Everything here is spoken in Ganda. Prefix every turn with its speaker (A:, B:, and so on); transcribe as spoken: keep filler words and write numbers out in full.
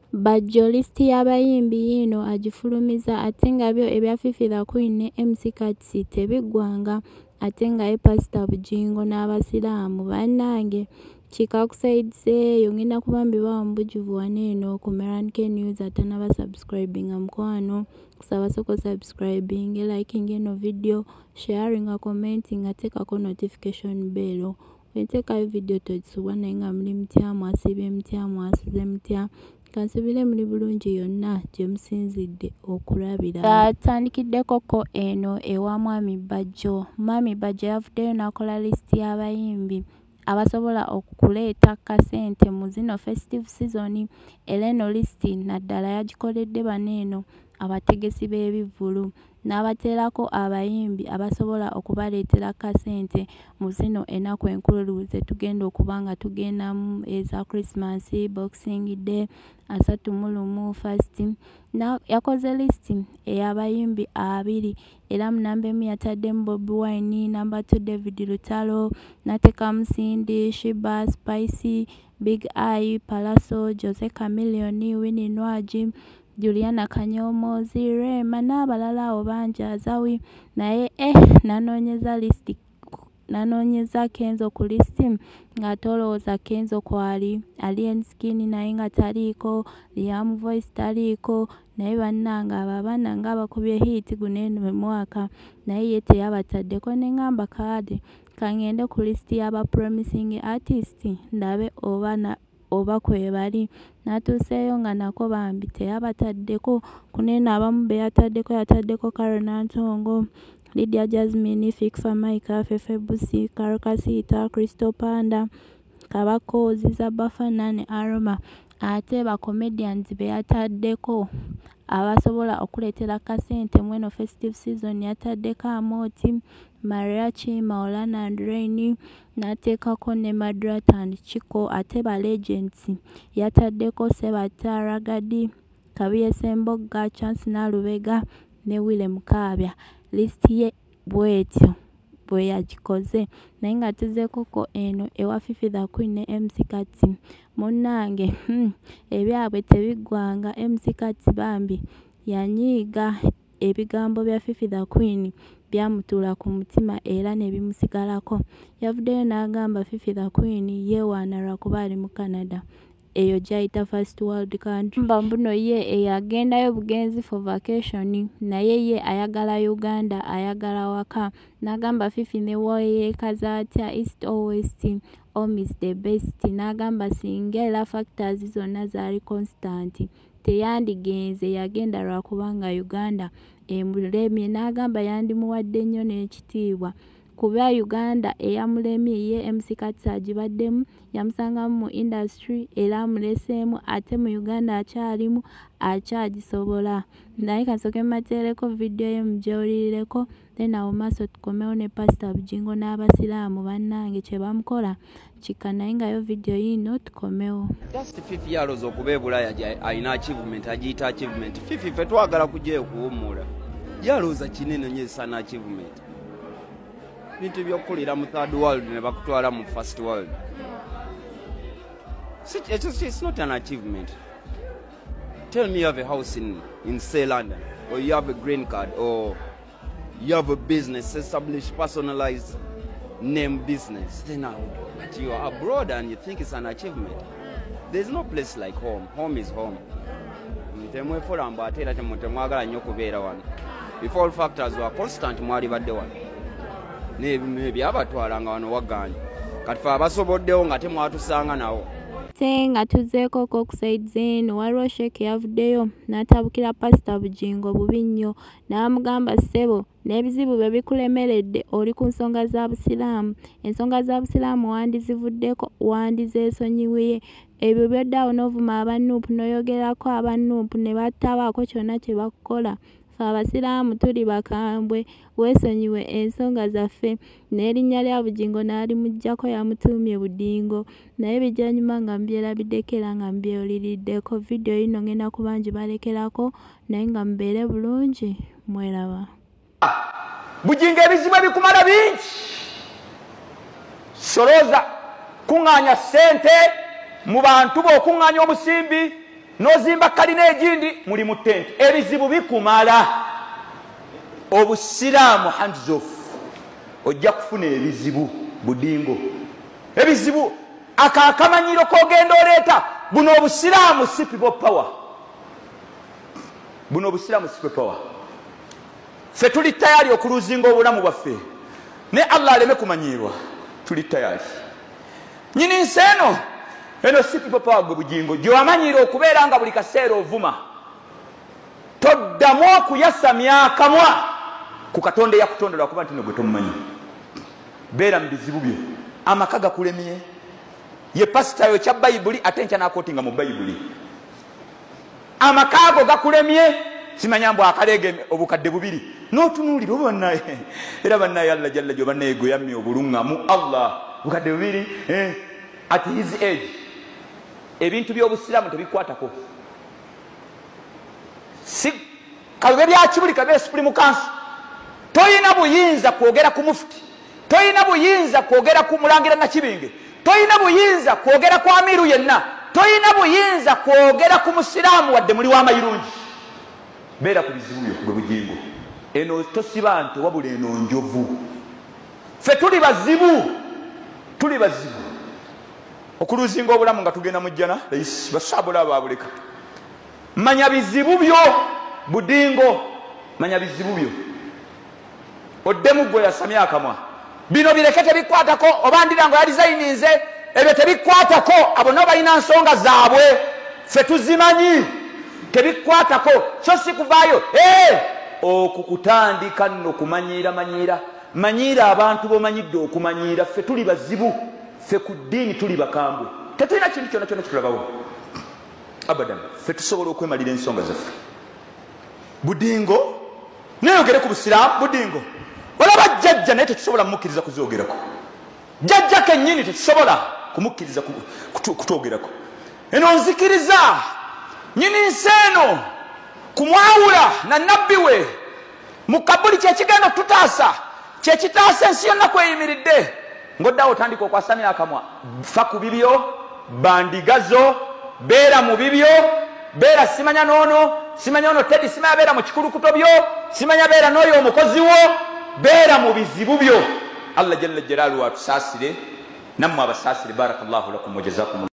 A: Bajjo listi y'abayimbi yino agifulumiza ate nga byo ebya Fifi the Queen ne M C Katsi tebiggwanga ate nga ye Pastor Bujingo n'abasiraamu bannange kika kusaidseeyo ngenda kubambibawa mu bujjuvu waneeno ku Meran K News ate n'abasubscribing mukwano kusaba soko subscribing liking eno video sharing commenting ateekako notification bell wenteekayo video togisubwa naye nga muli mutya mwasiibye mutya mwasize mutya kansubire muli bulungi yonna gye musinzidde okulabira. Atandikiddekoko eno ewa mwami Bajjo. Mwami Bajjo yavuddeyo n'akola lisiti y'abayimbi abasobola okuleeta kasente mu zino festive season. Era eno lisiti naddala yagikoledde baneeno abategesi b'ebivvulu n'abateerako abayimbi abasobola okubaleetera kasente mu zino ennaku enkulu ze tugenda okuba nga tugendamu eza Christmas, Boxing Day, asatu mu lumu, fasting. Na yakoze lisiti ey'abayimbi abiri era mu namba emu yataddemu Bobi Wine, namba two David Lutalo, n'ateekamu Cindy, Shiba, Spicy, Big Eye, Palaso, Jose Chameleon, Winnie Nwagi, Juliana Kanyomozi, Rema n'abalala abo bangi azawi naye eh nanoonyeza lisiti nanoonyeza Kenzo ku lisiti nga tolowooza Kenzo kwali Alien Skin naye nga taliiko, Liam Voice taliiko naye bannanga abo abaana nga bakubye hit guno eno mwaka naye ye teyabataddeko ne ngamba kaade kangende ku lisiti y'aba promising artist ndabe oba na oba kwe bali natuuseeyo nga nako bambi teyabataddeko kunene abamu be yataddeko yataddeko Karena Ntongo, Lydia Jasmine, Fifa Maika, Fefe Busi, Karakasita, Crystal Panda, Kabakozi, Zabafana ne Aroma. Ate ba comedians be yataddeko abasobola okuleetera kasente mweno festive season yataddeko Amoti, Mariachi, Maulana and Rainy, n'ateekako ne Madrat and Chico. Ate ba legends yataddeko Sebata, Ragadi, Kabiye Sembogga, Chance Nalubega ne Wile Mukaabya. Lisiti ye bwetyo bwe yagikoze naye nga tuzeekoko eno ewa Fifi the Queen ne M C Katsi munnange hmm, ebyabwe tebiggwanga. M C Katsi bambi yanyiiga ebigambo bya Fifi the Queen byamutuula ku mutima era ne bimusigalako. Yavuddeyo n'agamba Fifi the Queen yeewaana lwakuba ali mu Canada eyo gyayita first world country. Mba mbuno ye eyagendayo bugenzi for vacation naye ye ayagala Uganda, ayagala waka. N'agamba Fifi ne woyeekaza atya east or west home is the best. N'agamba singa era factors zonna zaali constant teyandigenze yagenda lwakubanga Uganda emulemye. N'agamba yandimuwadde nnyo n'ekitiibwa kuba Uganda eyamulemye ye M C Katsi agibaddemu yamusangamu mu industry era amuleseemu ate mu Uganda akyalimu akyagisobola. Naye kasooke mmateereko video ye mugyewulirireko then awo maaso tukomewo ne Pastor Bujingo n'abasiraamu bannange kye bamukola kika naye nga yo video yino tukomewo.
B: Just Fifi yalooza okuba e Bulaaya alina achievement agiyita achievement. Fifi fe twagala kujjayo kuwummula yalooza kinene nnyo esana achievement. Bintu by'okukulira mu third world ne bakutwala mu first world. It's, it's not an achievement. Tell me you have a house in, in say London, or you have a green card, or you have a business, established, personalized name business. Then now, but you are abroad and you think it's an achievement. There's no place like home. Home is home. If all factors were constant, mwali badde wano. Maybe abatwalanga wano waganya. Kati fe abasoboddewo nga temwatusanga nawo.
A: Ate nga tuzeekoko ku side zeno waliwo Sheikh yavuddeyo n'atabukira Pastor Bujingo bubi nnyo n'amugamba ssebo n'ebizibu bye bikulemeredde oli ku nsonga za Busiraamu. Ensonga za Busiraamu wandizivuddeko wandizeesonyiwiye. Ebyo by'oddaawo n'ovuma abannuupu n'oyogerako abannuupu ne battabaako kyonna kye bakukola. Abasiraamu tuli bakambwe weesonyiwe ensonga zaffe. N'erinnya lya Bujingo n'alimuggyako yamutuumye Budingo naye bijjanyuma nga mbyerabiddeko era nga mbyewuliriddeko. Video yino ngenda kuba ngibalekerako naye nga mubeere bulungi mweraba.
C: Bujingo ebizibu ebikumala bingi. Solooza kuŋŋaanya ssente mu bantu bo okuŋŋaanya omusimbi nozimba kalina egindi muli mu tenti ebizibu bikumala obusiraamu hands off ojja kufuna ebizibu Bujingo ebizibu akakamanyiro kogenda oleeta buno obusiraamu si people power buno obusiraamu si people power fe tuli tayari okuluzinga obulamu bwaffe ne Allah aleme kumanyirwa tuli tayari nyini nseno eno si people power gwe Bujingo gy'amanyira okubeera nga buli kaseera ovuma toddamu okuyasa myaka mwa ku Katonda yakutondera kuba nti gwe tomumanyi beera mu bizibu byo amaka gakulemye ye pasita yo kya bayibuli ate nkya nakotinga mu bayibuli amaka ago gakulemye simanya mbu akalege obukadde bubiri n'otunuulira oba bannaye era bannaye Allah jalla jo bannaye gwe yammye obulungamu Allah bukadde bubiri eh, at his age ebintu by'obusiraamu tebikwatako si kalube bya kibuli kabe supreme council toyina buyinza kwogera ku mufti toyina buyinza kwogera ku mulangira na kibinge toyina buyinza kwogera ku amiru yenna toyina buyinza kwogera ku musiraamu wadde muli wa mayirungi beera ku bizibu byo gwe Bujingo eno tosiba nti wabula eno njovu fe tuli bazibu tuli bazibu okuluzinga obulamu nga tugenda mu jjana basabula babuleka manya bizibu byo Bujingo manya bizibu byo oddemu gwe yasamya akamwa bino bireke tebikwatako obandira ngo yalizayininze ebyo tebikwatako abo no balina nsonga zaabwe fe tuzimanyi tebikwatako so si kuvaayo eh okukutandika nno kumanyira manyira manyira abantu bomanyidde okumanyira fe tuli bazibu fe ku ddiini tuli bakambwe tetulina kintu kyonna kyonna kitulabawo abadan fe tusobola okwemalira ensonga zaffe Bujingo neyogere ku busiraamu Bujingo olaba jjajja naye tetusobola kumukkiriza kuzoogerako jjajja kennyini tetusobola kumukkiriza kutwogerako eno nzikiriza nyini nseeno kumwawula na nabbi we mu kabuli kyekigenda okututaasa kyekitaasa ensi yonna kweyimiridde ng'oddawo otandika okwasamya akamwa fa ku bibyo bandigazo beera mu bibyo beera simanya noono simanya ono tedi simanya beera mu kikulukuto byo simanya beera n'oyo omukozi wo beera mu bizibu byo Allah jalla jalaaluhu atusaasire nammwe abasaasire barakallahu lakum wa jazakum